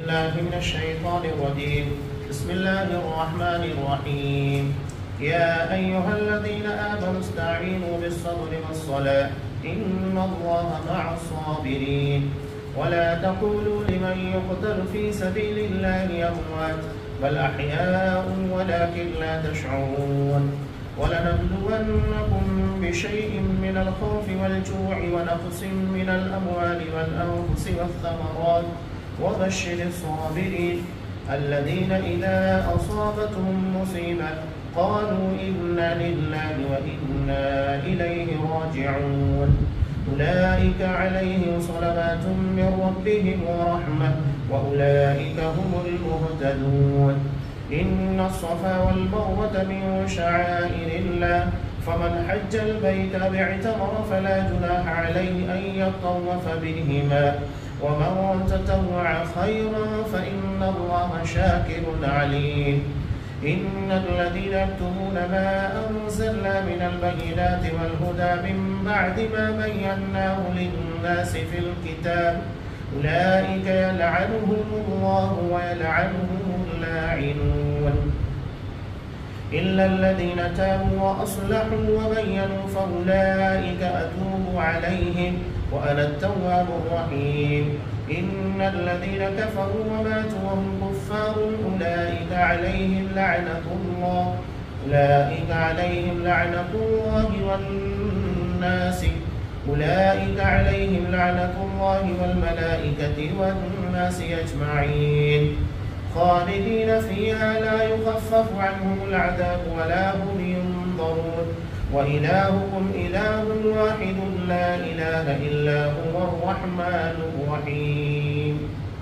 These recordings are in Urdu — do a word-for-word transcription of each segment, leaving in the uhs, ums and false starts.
الله من الشيطان الرجيم بسم الله الرحمن الرحيم يا أيها الذين آمنوا استعينوا بالصبر والصلاة إن الله مع الصابرين ولا تقولوا لمن يقتل في سبيل الله أموات بل أحياء ولكن لا تشعرون ولنبلونكم بشيء من الخوف والجوع ونقص من الأموال والأنفس والثمرات وبشر الصابرين الذين إذا أصابتهم مصيبة قالوا إنا لله وإنا إليه راجعون أولئك عليهم صلوات من ربهم ورحمة وأولئك هم المهتدون إن الصفا والمروة من شعائر الله فمن حج البيت باعتمر فلا جناح عليه أن يطوف بهما ومن تطوع خيرا فإن الله شاكر عليم إن الذين يكتمون ما أنزلنا من البينات والهدى من بعد ما بيناه للناس في الكتاب أولئك يلعنهم الله ويلعنهم اللاعنون إلا الذين تابوا وأصلحوا وبينوا فأولئك أتوب عليهم وأنا التواب الرحيم إن الذين كفروا وماتوا وهم كفار أولئك عليهم لعنة الله أولئك عليهم لعنة الله والناس أولئك عليهم لعنة الله والملائكة والناس أجمعين خالدين فيها لا يخفف عنهم العذاب ولا هم ينظرون وإلهكم إله واحد لا إله إلا هو الرحمن الرحيم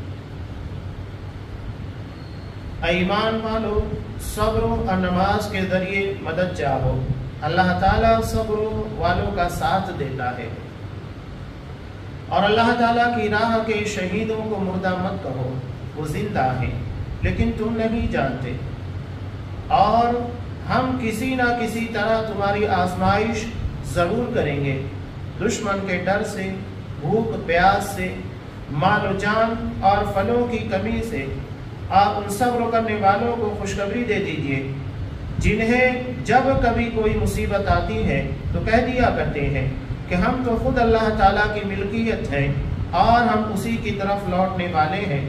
ایمان والو صبر اور نماز کے ذریعے مدد چاہو اللہ تعالیٰ صبر والوں کا ساتھ دیتا ہے اور اللہ تعالیٰ کی راہ کے شہیدوں کو مردہ مت کہو وہ زندہ ہیں لیکن تم نہیں جانتے اور ہم کسی نہ کسی طرح تمہاری آزمائش ضرور کریں گے دشمن کے ڈر سے بھوک پیاس سے مال و جان اور پھلوں کی کمی سے آپ ان صبر کرنے والوں کو خوشخبری دے دیجئے جنہیں جب کبھی کوئی مصیبت آتی ہے تو کہہ دیا کرتے ہیں کہ ہم تو خود اللہ تعالیٰ کی ملکیت ہیں اور ہم اسی کی طرف لوٹنے والے ہیں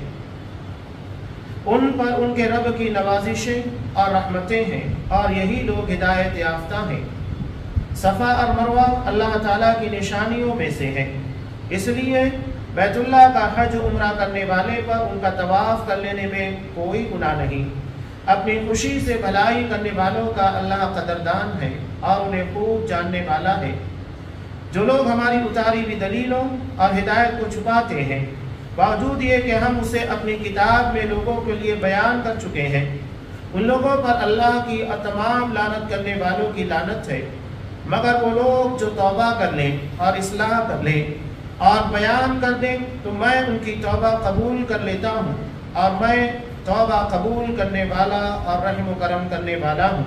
ان پر ان کے رب کی نوازشیں اور رحمتیں ہیں اور یہی لوگ ہدایت یافتہ ہیں صفا اور مروہ اللہ تعالیٰ کی نشانیوں میں سے ہیں اس لیے بیت اللہ کا حج عمرہ کرنے والے پر ان کا طواف کر لینے میں کوئی گناہ نہیں اپنی خوشی سے بھلائی کرنے والوں کا اللہ قدردان ہے اور انہیں خوب جاننے والا ہے جو لوگ ہماری اتاری ہوئی دلیلوں اور ہدایت کو چھپاتے ہیں باوجود یہ کہ ہم اسے اپنی کتاب میں لوگوں کے لیے بیان کر چکے ہیں ان لوگوں پر اللہ کی تمام لعنت کرنے والوں کی لعنت ہے مگر وہ لوگ جو توبہ کر لیں اور اصلاح کر لیں اور بیان کر دیں تو میں ان کی توبہ قبول کر لیتا ہوں اور میں توبہ قبول کرنے والا اور رحم و کرم کرنے والا ہوں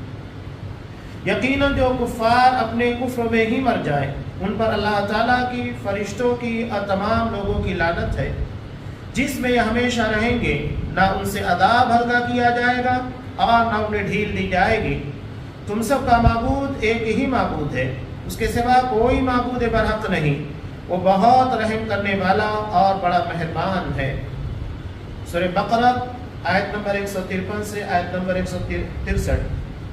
یقیناً جو کفار اپنے کفر میں ہی مر جائیں ان پر اللہ تعالیٰ کی فرشتوں کی اور تمام لوگوں کی لعنت ہے جس میں یہ ہمیشہ رہیں گے نہ ان سے عذاب ہلکا کیا جائے گا اور نہ انہیں ڈھیل دی جائے گی تم سب کا معبود ایک ہی معبود ہے اس کے سوا کوئی معبود برحق نہیں وہ بہت رحم کرنے والا اور بڑا مہربان ہے سورہ بقرہ آیت نمبر ایک سو ترپن سے آیت نمبر ایک سو ترسٹھ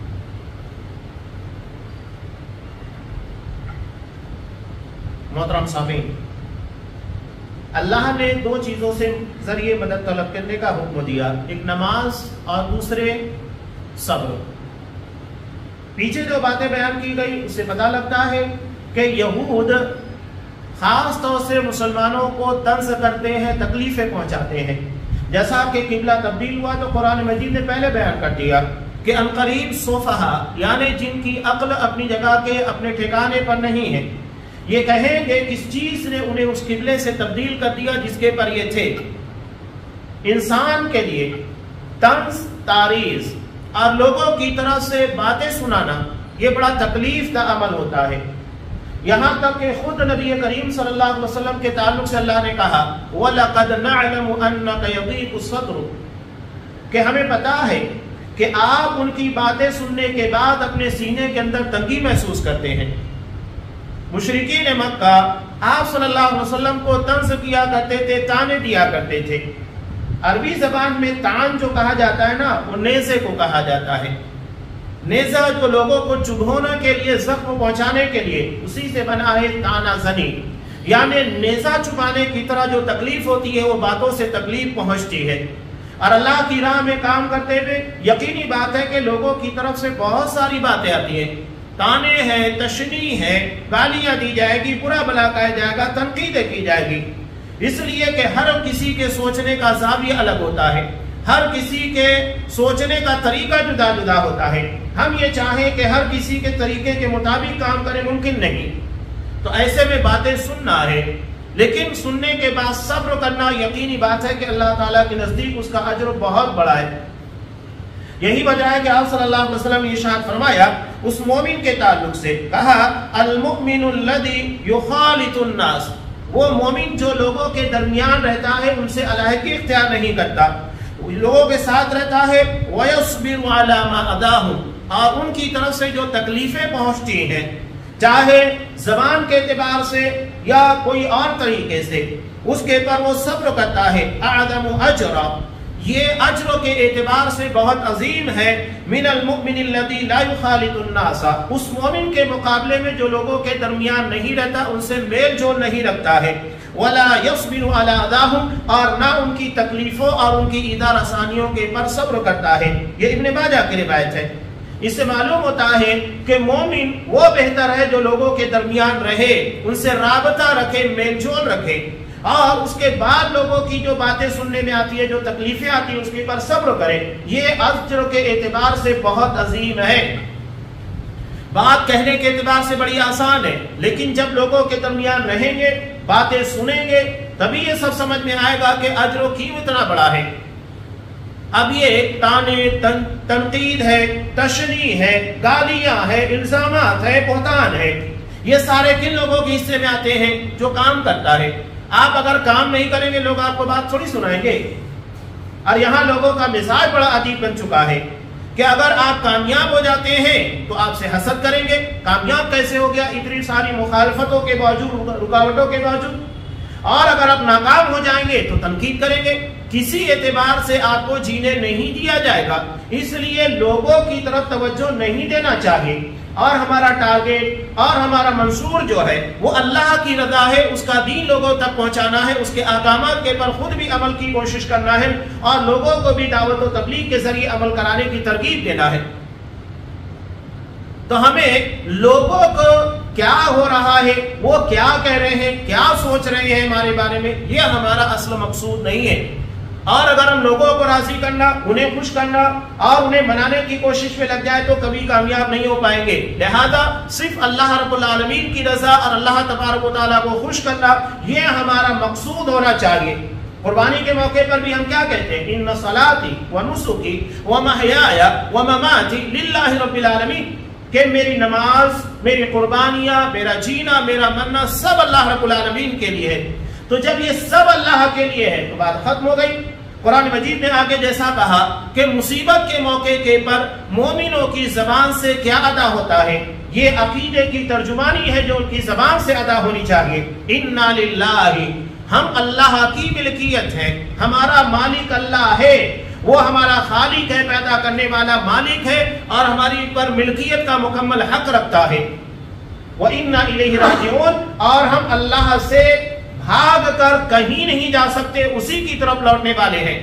محترم سامعین اللہ نے دو چیزوں سے ذریعے مدد طلب کرنے کا حکم دیا ایک نماز اور دوسرے صبر پیچھے جو باتیں بیان کی گئی اس سے پتہ لگتا ہے کہ یہود خاص طور سے مسلمانوں کو طنز کرتے ہیں تکلیفیں پہنچاتے ہیں جیسا کہ قبلہ تبدیل ہوا تو قرآن مجید نے پہلے بیان کر دیا کہ عنقریب صفحہ یعنی جن کی عقل اپنی جگہ کے اپنے ٹھکانے پر نہیں ہے یہ کہیں گے کس چیز نے انہیں اس قبلے سے تبدیل کر دیا جس کے پر یہ تھے انسان کے لیے طنز تعریض اور لوگوں کی طرف سے باتیں سنانا یہ بڑا تکلیف کا عمل ہوتا ہے یہاں تک کہ خود نبی کریم صلی اللہ علیہ وسلم کے تعلق سے اللہ نے کہا وَلَقَدْ نَعْلَمُ أَنَّكَ يَضِيقُ صَدْرُكَ، کہ ہمیں پتا ہے کہ آپ ان کی باتیں سننے کے بعد اپنے سینے کے اندر تنگی محسوس کرتے ہیں۔ مشرکین مکہ آپ صلی اللہ علیہ وسلم کو طنز کیا کرتے تھے، تانے دیا کرتے تھے۔ عربی زبان میں تان جو کہا جاتا ہے نا، وہ نیزے کو کہا جاتا ہے۔ نیزہ جو لوگوں کو چبھونے کے لیے، زخم پہنچانے کے لیے، اسی سے بنا ہے تانا زنی، یعنی نیزہ چبھانے کی طرح جو تکلیف ہوتی ہے وہ باتوں سے تکلیف پہنچتی ہے۔ اور اللہ کی راہ میں کام کرتے ہوئے یقینی بات ہے کہ لوگوں کی طرف سے بہت ساری باتیں آتی ہیں، تانے ہیں، تشنیع ہے، گالیاں دی جائے گی، برا بلا کہا جائے گا، تنقید کی جائے گی۔ اس لیے کہ ہر کسی کے سوچنے کا زاویہ الگ ہوتا ہے، ہر کسی کے سوچنے کا طریقہ جدا جدا ہوتا ہے۔ ہم یہ چاہیں کہ ہر کسی کے طریقے کے مطابق کام کریں، ممکن نہیں۔ تو ایسے میں باتیں سننا ہے، لیکن سننے کے بعد صبر کرنا یقینی بات ہے کہ اللہ تعالیٰ کے نزدیک اس کا اجر بہت بڑا ہے۔ یہی وجہ ہے کہ آپ صلی اللہ علیہ وسلم نے ارشاد فرمایا اس مومن کے تعلق سے، کہا المؤمن الذی یخالط الناس، وہ مومن جو لوگوں کے درمیان رہتا ہے، ان سے علیحدگی اختیار نہیں کرتا، لوگوں کے ساتھ رہتا ہے، وَيَصْبِرُ عَلَى مَا أَذَاهُمْ، اور ان کی طرف سے جو تکلیفیں پہنچتی ہیں، چاہے زبان کے اعتبار سے یا کوئی اور طریقے سے، اس کے پر وہ صبر کرتا ہے، أَعْظَمُ أَجْرًا، یہ اجر کے اعتبار سے بہت عظیم ہے، من المؤمن الذی لا یخالط الناس، اس مومن کے مقابلے میں جو لوگوں کے درمیان نہیں رہتا، ان سے میل جول نہیں رکھتا ہے، ولا یصبر علی اذاہم، اور نہ ان کی تکلیفوں اور ان کی ایذا رسانیوں کے پر صبر کرتا ہے۔ یہ ابن ماجہ کی روایت ہے۔ اس سے معلوم ہوتا ہے کہ مومن وہ بہتر ہے جو لوگوں کے درمیان رہے، ان سے رابطہ رکھے، میل جول رکھے، اور اس کے بعد لوگوں کی جو باتیں سننے میں آتی ہے، جو تکلیفیں آتی ہیں، اس کے پر صبر کرے۔ یہ اجر کے اعتبار سے بہت عظیم ہے۔ بات کہنے کے اعتبار سے بڑی آسان ہے، لیکن جب لوگوں کے درمیان رہیں گے، باتیں سنیں گے، تبھی یہ سب سمجھ میں آئے گا کہ اجر کیوں اتنا بڑا ہے۔ اب یہ تانے، تن، تنقید ہے، تشنیع ہے، گالیاں ہے، الزامات ہے، بہتان ہے، یہ سارے کن لوگوں کے حصے میں آتے ہیں؟ جو کام کرتا ہے۔ آپ اگر کام نہیں کریں گے، لوگ آپ کو بات تھوڑی سنائیں گے۔ اور یہاں لوگوں کا مزاج بڑا عجیب بن چکا ہے کہ اگر آپ کامیاب ہو جاتے ہیں تو آپ سے حسد کریں گے، کامیاب کیسے ہو گیا اتنی ساری مخالفتوں کے باوجود، رکاوٹوں کے باوجود، اور اگر آپ ناکام ہو جائیں گے تو تنقید کریں گے۔ کسی اعتبار سے آپ کو جینے نہیں دیا جائے گا، اس لیے لوگوں کی طرف توجہ نہیں دینا چاہیے، اور ہمارا ٹارگیٹ اور ہمارا منشور جو ہے وہ اللہ کی رضا ہے، اس کا دین لوگوں تک پہنچانا ہے، اس کے احکامات کے پر خود بھی عمل کی کوشش کرنا ہے، اور لوگوں کو بھی دعوت و تبلیغ کے ذریعے عمل کرانے کی ترغیب دینا ہے۔ تو ہمیں لوگوں کو کیا ہو رہا ہے، وہ کیا کہہ رہے ہیں، کیا سوچ رہے ہیں ہمارے بارے میں، یہ ہمارا اصل مقصود نہیں ہے۔ اور اگر ہم لوگوں کو راضی کرنا، انہیں خوش کرنا اور انہیں منانے کی کوشش میں لگ جائے تو کبھی کامیاب نہیں ہو پائیں گے۔ لہذا صرف اللہ رب العالمین کی رضا اور اللہ تبارک و تعالیٰ کو خوش کرنا، یہ ہمارا مقصود ہونا چاہیے۔ قربانی کے موقع پر بھی ہم کیا کہتے ہیں؟ ان صلاتی ونسکی ومحیایا ومماتی للہ رب العالمین، کہ میری نماز، میری قربانیاں، میرا جینا، میرا مرنا سب اللہ رب العالمین کے لیے ہے۔ تو جب یہ سب اللہ کے لیے ہے تو بات ختم ہو گئی۔ قرآن مجید نے آگے جیسا کہا کہ مصیبت کے موقع کے پر مومنوں کی زبان سے کیا ادا ہوتا ہے، یہ عقیدے کی ترجمانی ہے جو ان کی زبان سے ادا ہونی چاہیے۔ انا للہ، ہم اللہ کی ملکیت ہے، ہمارا مالک اللہ ہے، وہ ہمارا خالق ہے، پیدا کرنے والا مالک ہے، اور ہماری پر ملکیت کا مکمل حق رکھتا ہے۔ وَإِنَّا إِلَيْهِ رَاجِعُونَ، اور ہم اللہ سے بھاگ کر کہیں نہیں جا سکتے، اسی کی طرف لوٹنے والے ہیں۔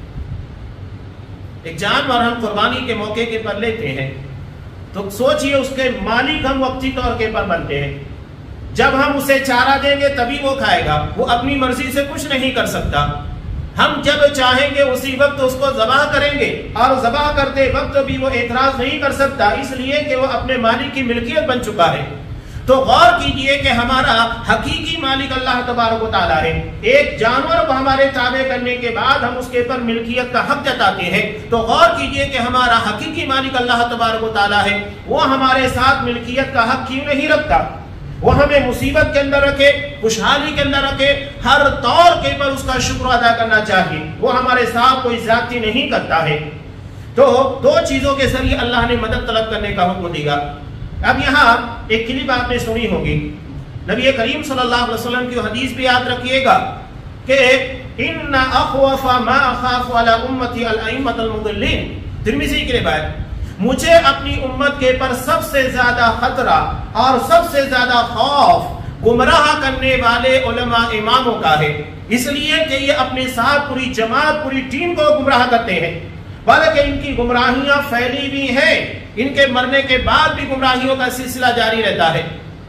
ایک جانور ہم قربانی کے موقع کے پر لیتے ہیں تو سوچئے اس کے مالک ہم وقتی طور کے پر بنتے ہیں۔ جب ہم اسے چارہ دیں گے تبھی وہ کھائے گا، وہ اپنی مرضی سے کچھ نہیں کر سکتا۔ ہم جب چاہیں گے اسی وقت اس کو ذبح کریں گے، اور ذبح کرتے وقت بھی وہ اعتراض نہیں کر سکتا، اس لیے کہ وہ اپنے مالک کی ملکیت بن چکا ہے۔ تو غور کیجئے کہ ہمارا حقیقی مالک اللہ تبارک و تعالیٰ ہے۔ ایک جانور کو ہمارے تابع کرنے کے بعد ہم اس کے پر ملکیت کا حق جتاتے ہیں، تو غور کیجئے کہ ہمارا حقیقی مالک اللہ تبارک و تعالیٰ ہے، وہ ہمارے ساتھ ملکیت کا حق کیوں نہیں رکھتا؟ وہ ہمیں مصیبت کے اندر رکھے، خوشحالی کے اندر رکھے، ہر طور کے پر اس کا شکر ادا کرنا چاہیے. وہ ہمارے ساتھ کوئی زیادتی نہیں کرتا ہے. تو دو چیزوں کے ذریعے اللہ نے مدد طلب کرنے کا حکم دیا. اب یہاں ایک کلپ آپ نے سنی ہوگی، نبی کریم صلی اللہ علیہ وسلم کی حدیث بھی یاد رکھیے گا کہ ان اخوف ما اخاف علی امتی الائمۃ المضلین، ترمذی کی روایت، مجھے اپنی امت کے پر سب سے زیادہ خطرہ اور سب سے زیادہ خوف گمراہ کرنے والے علماء اماموں کا ہے، اس لیے کہ یہ اپنے ساتھ پوری جماعت پوری ٹیم کو گمراہ کرتے ہیں، بلکہ ان کی گمراہیاں پھیلی بھی ہیں، ان کے مرنے کے بعد بھی گمراہیوں کا سلسلہ جاری رہتا ہے.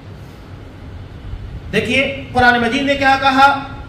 دیکھیے قرآن مجید نے کیا کہا،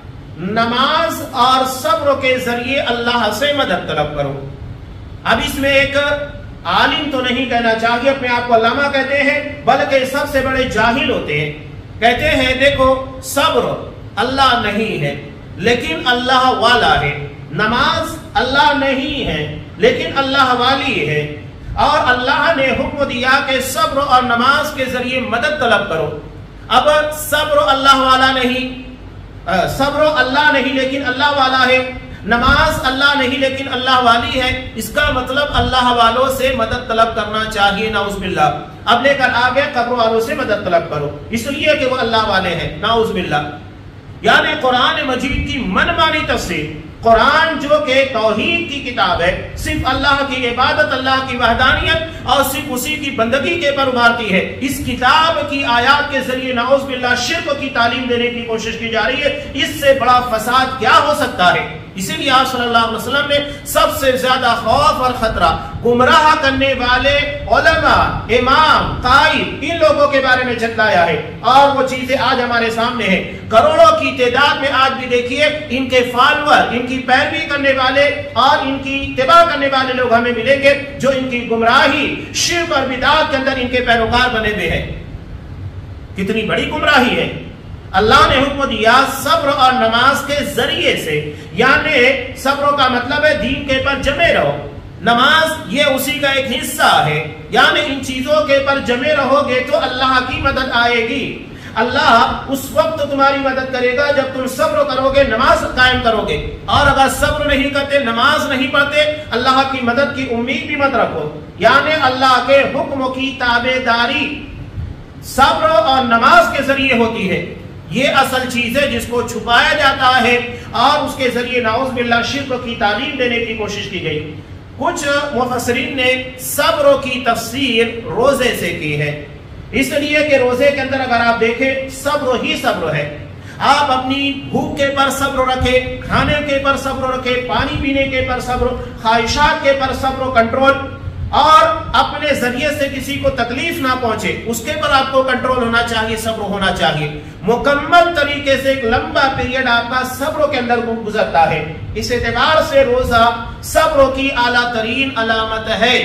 نماز اور صبر کے ذریعے اللہ سے مدد طلب کرو. اب اس میں ایک عالم تو نہیں کہنا چاہیے، اپنے آپ کو علامہ کہتے ہیں، بلکہ سب سے بڑے جاہل ہوتے ہیں. کہتے ہیں دیکھو صبر اللہ نہیں ہے لیکن اللہ والا ہے، نماز اللہ نہیں ہے لیکن اللہ والی ہے، اور اللہ نے حکم دیا کہ صبر اور نماز کے ذریعے مدد طلب کرو. اب صبر اللہ والا نہیں، صبر اللہ نہیں لیکن اللہ والا ہے، نماز اللہ نہیں لیکن اللہ والی ہے، اس کا مطلب اللہ والوں سے مدد طلب کرنا چاہیے. نعوذ باللہ. اب لے کر آگے قبر والوں سے مدد طلب کرو، اس لیے کہ وہ اللہ والے ہیں. نعوذ باللہ. یعنی قرآن مجید کی منمانی تفسیر، قرآن جو کہ توحید کی کتاب ہے، صرف اللہ کی عبادت، اللہ کی وحدانیت اور صرف اسی کی بندگی کے پر ابھارتی ہے، اس کتاب کی آیات کے ذریعے نعوذ باللہ شرک کی تعلیم دینے کی کوشش کی جا رہی ہے. اس سے بڑا فساد کیا ہو سکتا ہے؟ اسی لیے آپ صلی اللہ علیہ وسلم نے سب سے زیادہ خوف اور خطرہ گمراہ کرنے والے علماء، امام، قائد، ان لوگوں کے بارے میں جتلایا ہے، اور وہ چیزیں آج ہمارے سامنے ہیں. کروڑوں کی تعداد میں آج بھی دیکھیے ان کے فالوور، ان کی پیروی کرنے والے اور ان کی اتباع کرنے والے لوگ ہمیں ملیں گے جو ان کی گمراہی، شرک اور بدعات کے اندر ان کے پیروکار بنے ہوئے ہیں. کتنی بڑی گمراہی ہے. اللہ نے حکم دیا صبر اور نماز کے ذریعے سے، یعنی صبر کا مطلب ہے دین کے پر جمے رہو، نماز یہ اسی کا ایک حصہ ہے، یعنی ان چیزوں کے پر جمے رہو گے تو اللہ کی مدد آئے گی. اللہ اس وقت تمہاری مدد کرے گا جب تم صبر کرو گے، نماز قائم کرو گے. اور اگر صبر نہیں کرتے، نماز نہیں پڑھتے، اللہ کی مدد کی امید بھی مت رکھو. یعنی اللہ کے حکم کی تابع داری صبر اور نماز کے ذریعے ہوتی ہے. یہ اصل چیز ہے جس کو چھپایا جاتا ہے اور اس کے ذریعے نعوذ باللہ شرک کی تعلیم دینے کی کوشش کی گئی. کچھ مفسرین نے صبر کی تفسیر روزے سے کی ہے، اس لیے کہ روزے کے اندر اگر آپ دیکھیں صبر ہی صبر ہے. آپ اپنی بھوک کے پر صبر رکھے، کھانے کے پر صبر رکھے، پانی پینے کے پر صبر، خواہشات کے پر صبر و کنٹرول، اور اپنے ذریعے سے کسی کو تکلیف نہ پہنچے اس کے پر آپ کو کنٹرول ہونا چاہیے، صبر ہونا چاہیے. مکمل طریقے سے ایک لمبا پیریڈ آپ کا صبر کے اندر گزرتا ہے. اس اعتبار سے روزہ صبر کی اعلیٰ ترین علامت ہے.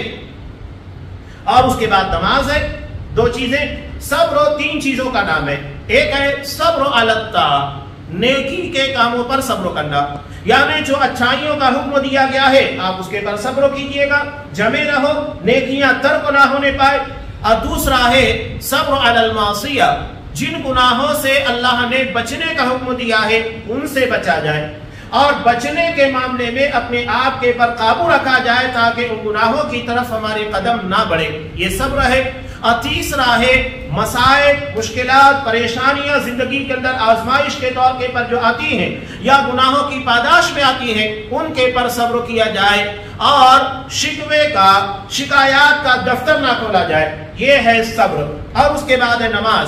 اور اس کے بعد نماز ہے. دو چیزیں، صبر تین چیزوں کا نام ہے. ایک ہے صبر علی الطاعۃ، نیکی کے کاموں پر صبر کرنا، یعنی جو اچھائیوں کا حکم دیا گیا ہے آپ اس کے پر صبر کیجئے گا، جمے رہو، نیکیاں ترک نہ ہونے پائے. اور دوسرا ہے صبر علی المعصیہ، جن گناہوں سے اللہ نے بچنے کا حکم دیا ہے ان سے بچا جائے، اور بچنے کے معاملے میں اپنے آپ کے پر قابو رکھا جائے تاکہ ان گناہوں کی طرف ہمارے قدم نہ بڑھے. یہ صبر ہے. اور تیسرا ہے مسائل، مشکلات، پریشانیاں زندگی کے اندر آزمائش کے طور کے پر جو آتی ہیں یا گناہوں کی پاداش میں آتی ہیں ان کے پر صبر کیا جائے، اور شکوے کا، شکایات کا دفتر نہ کھولا جائے. یہ ہے صبر. اور اس کے بعد ہے نماز.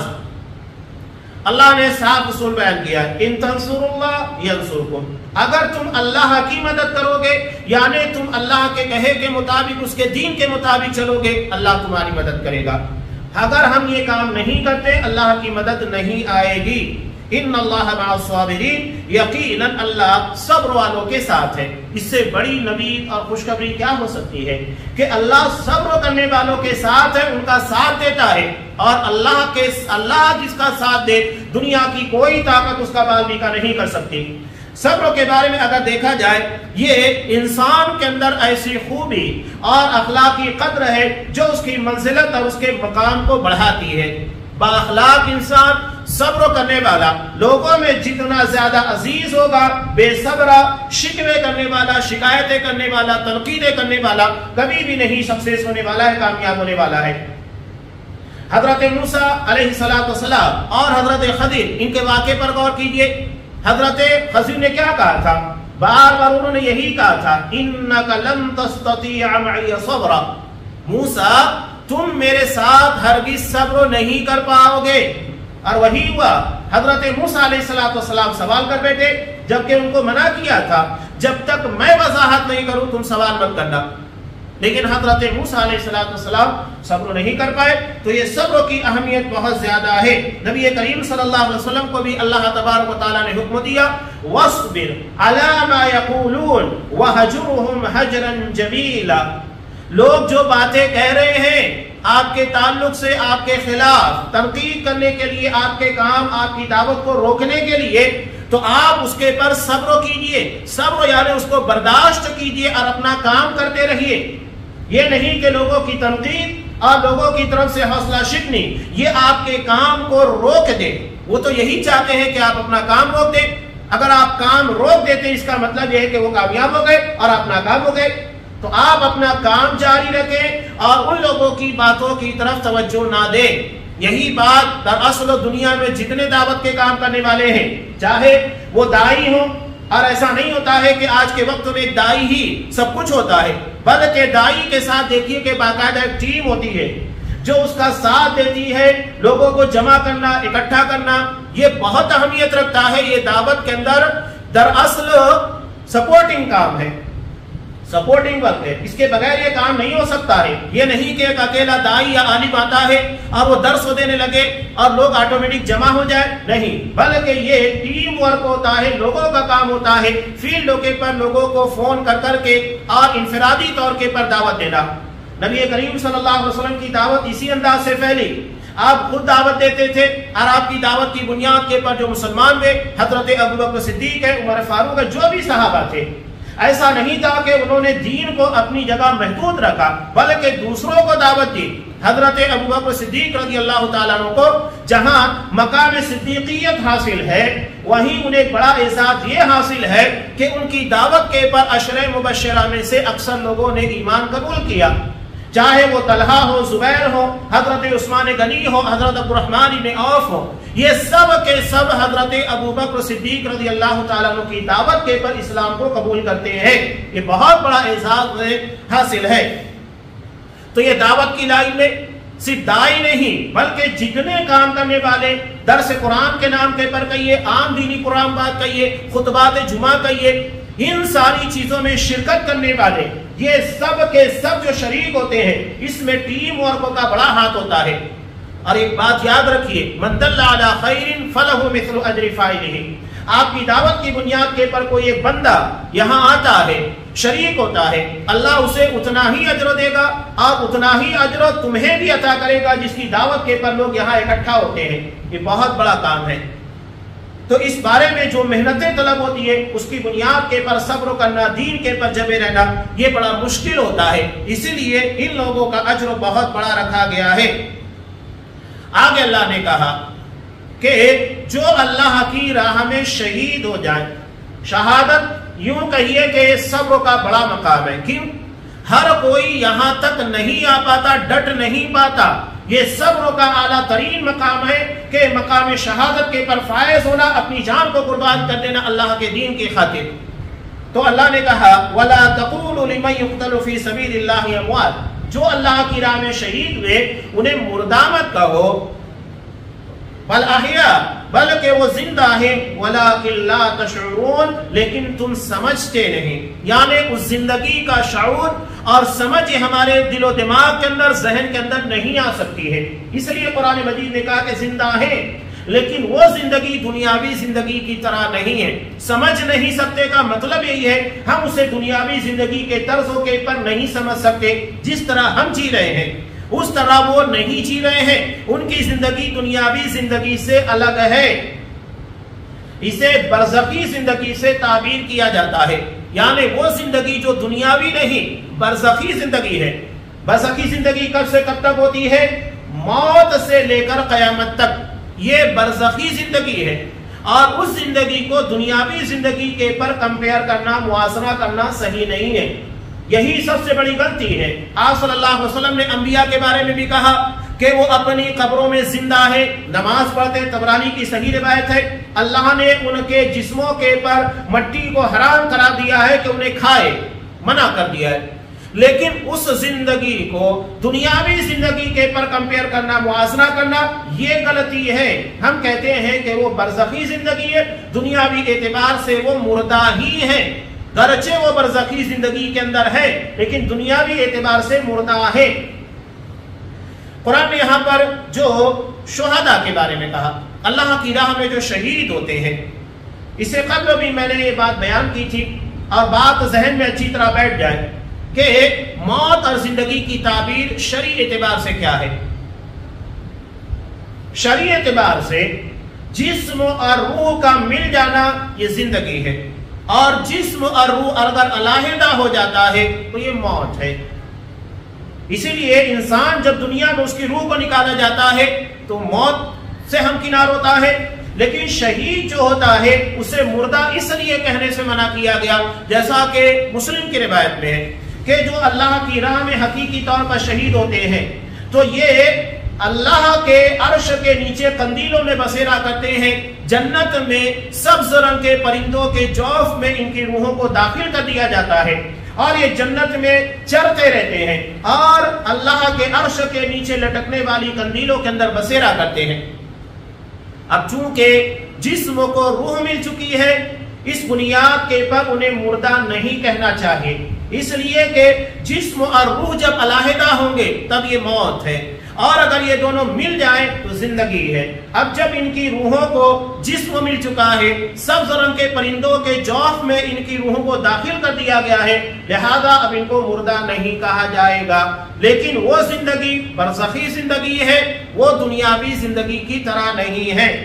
اللہ نے صاف اصول بیان کیا، ان تنصروا اللہ ینصرکم، اگر تم اللہ کی مدد کرو گے، یعنی تم اللہ کے کہے کے مطابق، اس کے دین کے مطابق چلو گے، اللہ تمہاری مدد کرے گا. اگر ہم یہ کام نہیں کرتے اللہ کی مدد نہیں آئے گی. ان اللہ مع الصابرین، یقیناً اللہ صبر والوں کے ساتھ ہے. اس سے بڑی نبی اور خوشخبری کیا ہو سکتی ہے کہ اللہ صبر کرنے والوں کے ساتھ ہے، ان کا ساتھ دیتا ہے. اور اللہ کے اللہ جس کا ساتھ دے دنیا کی کوئی طاقت اس کا باز کا نہیں کر سکتی. صبر کے بارے میں اگر دیکھا جائے یہ انسان کے اندر ایسی خوبی اور اخلاقی قدر ہے جو اس کی منزلت اور اس کے مقام کو بڑھاتی ہے. بااخلاق انسان، صبر کرنے والا، لوگوں میں جتنا زیادہ عزیز ہوگا، بے صبرا، شکوے کرنے والا، شکایتیں کرنے والا، تنقیدیں کرنے والا، کبھی بھی نہیں سکسیس ہونے والا ہے، کامیاب ہونے والا ہے۔ حضرت موسیٰ علیہ السلام اور حضرت خضر، ان کے واقعے پر غور کیجئے۔ حضرت خضر نے کیا کہا تھا؟ بار بار انہوں نے یہی کہا تھا، اِنَّكَ لَن تَسْتَطِيعَ مَعِيَ صَبْرًا، موسیٰ تم میرے ساتھ ہرگز صبر نہیں کر پاؤ گے۔ اور وہی ہوا، حضرت موسیٰ علیہ السلام سوال کر بیٹھے، جبکہ ان کو منع کیا تھا جب تک میں وضاحت نہیں کروں تم سوال مت کرنا، لیکن حضرت موسیٰ علیہ السلام صبر نہیں کر پائے۔ تو یہ صبر کی اہمیت بہت زیادہ ہے۔ نبی کریم صلی اللہ علیہ وسلم کو بھی اللہ تبارک و تعالیٰ نے حکم دیا، وَاصْبِرْ عَلَى مَا يَقُولُونَ وَهَجُرْهُمْ هَجْرًا جَمِيلًا، لوگ جو باتیں کہہ رہے ہیں آپ کے تعلق سے، آپ کے خلاف تنقید کرنے کے لیے، آپ کے کام، آپ کی دعوت کو روکنے کے لیے، تو آپ اس کے پر صبر کیجئے۔ صبر یعنی اس کو برداشت کیجئے اور اپنا کام کرتے رہیے۔ یہ نہیں کہ لوگوں کی تنقید اور لوگوں کی طرف سے حوصلہ شکنی یہ آپ کے کام کو روک دے۔ وہ تو یہی چاہتے ہیں کہ آپ اپنا کام روک دیں۔ اگر آپ کام روک دیتے اس کا مطلب یہ ہے کہ وہ کامیاب ہو گئے اور آپ ناکام ہو گئے۔ تو آپ اپنا کام جاری رکھیں اور ان لوگوں کی باتوں کی طرف توجہ نہ دیں۔ یہی بات دراصل دنیا میں جتنے دعوت کے کام کرنے والے ہیں، چاہے وہ دائی ہوں، اور ایسا نہیں ہوتا ہے کہ آج کے وقت میں ایک دائی ہی سب کچھ ہوتا ہے، بلکہ دائی کے ساتھ دیکھیے کہ باقاعدہ ایک ٹیم ہوتی ہے جو اس کا ساتھ دیتی ہے۔ لوگوں کو جمع کرنا، اکٹھا کرنا، یہ بہت اہمیت رکھتا ہے۔ یہ دعوت کے اندر دراصل سپورٹنگ کام ہے، سپورٹنگ وقت ہے، اس کے بغیر یہ کام نہیں ہو سکتا ہے۔ یہ نہیں کہ ایک اکیلا دائی یا عالم آتا ہے اور وہ درس دینے لگے اور لوگ آٹومیٹک جمع ہو جائے، نہیں، بلکہ یہ ٹیم ورک ہوتا ہے، لوگوں کا کام ہوتا ہے، فیلڈ کے پر لوگوں کو فون کر کر کے اور انفرادی طور کے پر دعوت دینا۔ نبی کریم صلی اللہ علیہ وسلم کی دعوت اسی انداز سے پھیلی۔ آپ خود دعوت دیتے تھے اور آپ کی دعوت کی بنیاد کے پر جو مسلمان ہوئے، حضرت ابوبکر صدیق ہے، عمر فاروق ہے، جو بھی صحابہ تھے، ایسا نہیں تھا کہ انہوں نے دین کو اپنی جگہ محدود رکھا، بلکہ دوسروں کو دعوت دی۔ حضرت ابوبکر صدیق رضی اللہ تعالیٰ عنہ کو جہاں مقام صدیقیت حاصل ہے، وہیں انہیں بڑا اعزاز یہ حاصل ہے کہ ان کی دعوت کے پر عشرہ مبشرہ میں سے اکثر لوگوں نے ایمان قبول کیا، چاہے وہ طلحہ ہو، زبیر ہو، حضرت عثمان غنی ہو، حضرت عبد الرحمن بن عوف ہو، یہ سب کے سب حضرت ابوبکر صدیق رضی اللہ تعالیٰ عنہ کی دعوت کے پر اسلام کو قبول کرتے ہیں۔ یہ بہت بڑا اعزاز حاصل ہے۔ تو یہ دعوت کی لائن میں صرف دائی نہیں بلکہ جتنے کام کرنے والے، درس قرآن کے نام کے پر کہیے، عام دینی قرآن بات کہیے، خطبات جمعہ کہیے، ان ساری چیزوں میں شرکت کرنے والے، یہ سب کے سب جو شریک ہوتے ہیں، اس میں ٹیم ورک کا بڑا ہاتھ ہوتا ہے۔ اور ایک بات یاد رکھیے، من دل علی خیر فلہ مثل اجر فاعلہ، آپ کی دعوت کی بنیاد کے پر کوئی ایک بندہ یہاں آتا ہے، شریک ہوتا ہے، اللہ اسے اتنا ہی اجر دے گا اور اتنا ہی اجر تمہیں بھی عطا کرے گا جس کی دعوت کے پر لوگ یہاں اکٹھا ہوتے ہیں۔ یہ بہت بڑا کام ہے۔ تو اس بارے میں جو محنتیں طلب ہوتی ہے، اس کی بنیاد کے پر صبر کرنا، دین کے پر جمے رہنا، یہ بڑا مشکل ہوتا ہے۔ اسی لیے ان لوگوں کا اجر بہت بڑا رکھا گیا ہے۔ آگے اللہ نے کہا کہ جو اللہ کی راہ میں شہید ہو جائے، شہادت یوں کہیے کہ صبر کا بڑا مقام ہے۔ کیوں؟ ہر کوئی یہاں تک نہیں آ پاتا، ڈٹ نہیں پاتا۔ یہ صبر کا اعلیٰ ترین مقام ہے کہ مقام شہادت کے پر فائز ہونا، اپنی جان کو قربان کر دینا اللہ کے دین کی خاطر۔ تو اللہ نے کہا وَلَا تَقُولُوا لِمَن يُقْتَلُ فِي سَبِيلِ اللَّهِ أَمْوَاتٌ، جو اللہ کی راہ میں شہید ہوئے انہیں مردہ مت کہو، بل احیاء، بلکہ وہ زندہ ہیں، وَلَٰكِن لَا تَشْعُرُونَ، لیکن تم سمجھتے نہیں۔ یعنی اس زندگی کا شعور اور سمجھ ہمارے دل و دماغ کے اندر، ذہن کے اندر نہیں آ سکتی ہے۔ اس لیے قرآن مجید نے کہا کہ زندہ ہیں، لیکن وہ زندگی دنیاوی زندگی کی طرح نہیں ہے۔ سمجھ نہیں سکتے کا مطلب یہی ہے ہم اسے دنیاوی زندگی کے طرزوں کے پر نہیں سمجھ سکتے۔ جس طرح ہم جی رہے ہیں اس طرح وہ نہیں جی رہے ہیں، ان کی زندگی دنیاوی زندگی سے الگ ہے۔ اسے برزخی زندگی سے تعبیر کیا جاتا ہے، یعنی وہ زندگی جو دنیاوی نہیں، برزخی زندگی ہے۔ برزخی زندگی کب سے کب تک ہوتی ہے؟ موت سے لے کر قیامت تک یہ برزخی زندگی ہے، اور اس زندگی کو دنیاوی زندگی کے پر کمپیئر کرنا، موازنہ کرنا صحیح نہیں ہے۔ یہی سب سے بڑی غلطی ہے۔ آپ صلی اللہ علیہ وسلم نے انبیاء کے بارے میں بھی کہا کہ وہ اپنی قبروں میں زندہ ہے، نماز پڑھتے، طبرانی کی صحیح روایت ہے۔ اللہ نے ان کے جسموں کے پر مٹی کو حرام کرا دیا ہے کہ انہیں کھائے، منع کر دیا ہے، لیکن اس زندگی کو دنیاوی زندگی کے پر کمپیئر کرنا، موازنہ کرنا، یہ غلطی ہے۔ ہم کہتے ہیں کہ وہ برزخی زندگی ہے، دنیاوی اعتبار سے وہ مردہ ہی ہے، گرچہ وہ برزخی زندگی کے اندر ہے لیکن دنیاوی اعتبار سے مردہ ہے۔ قرآن نے یہاں پر جو شہداء کے بارے میں کہا، اللہ کی راہ میں جو شہید ہوتے ہیں، اس سے قبل بھی میں نے یہ بات بیان کی تھی اور بات ذہن میں اچھی طرح بیٹھ جائے کہ موت اور زندگی کی تعبیر شرعی اعتبار سے کیا ہے۔ شرعی اعتبار سے جسم اور روح کا مل جانا یہ زندگی ہے، اور جسم اور روح اگر علیحدہ ہو جاتا ہے تو یہ موت ہے۔ اسی لیے انسان جب دنیا میں اس کی روح کو نکالا جاتا ہے تو موت سے ہمکنار ہوتا ہے، لیکن شہید جو ہوتا ہے اسے مردہ اس لیے کہنے سے منع کیا گیا، جیسا کہ مسلم کی روایت میں ہے کہ جو اللہ کی راہ میں حقیقی طور پر شہید ہوتے ہیں تو یہ اللہ کے عرش کے نیچے قندیلوں میں بسیرا کرتے ہیں، جنت میں سبز رنگ کے پرندوں کے جوف میں ان کی روحوں کو داخل کر دیا جاتا ہے، اور یہ جنت میں چرتے رہتے ہیں اور اللہ کے عرش کے نیچے لٹکنے والی قندیلوں کے اندر بسیرا کرتے ہیں۔ اب چونکہ جسم کو روح مل چکی ہے، اس بنیاد کے پر انہیں مردہ نہیں کہنا چاہیے، اس لیے کہ جسم اور روح جب علیحدہ ہوں گے تب یہ موت ہے، اور اگر یہ دونوں مل جائیں تو زندگی ہے۔ اب جب ان کی روحوں کو جسم مل چکا ہے، سبز رنگ کے پرندوں کے جوف میں ان کی روحوں کو داخل کر دیا گیا ہے، لہذا اب ان کو مردہ نہیں کہا جائے گا، لیکن وہ زندگی برزخی زندگی ہے، وہ دنیاوی زندگی کی طرح نہیں ہے۔